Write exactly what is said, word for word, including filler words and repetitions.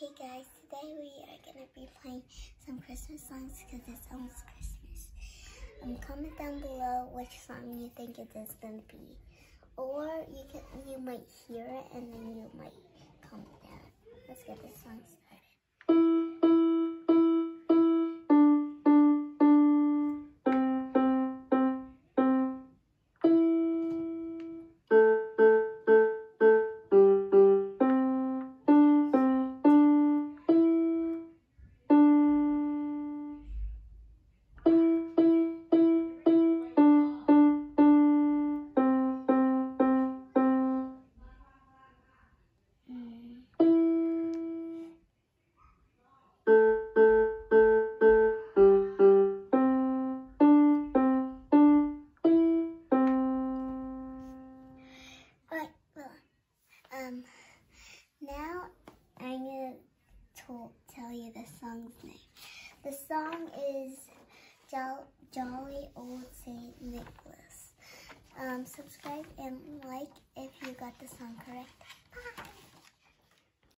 Hey guys, today we are going to be playing some Christmas songs because it's almost Christmas. Um, comment down below which song you think it is going to be. Or you can, you might hear it and then you might comment down. Let's get this song started. Um, now I'm going to tell you the song's name. The song is jo Jolly Old Saint Nicholas. Um, subscribe and like.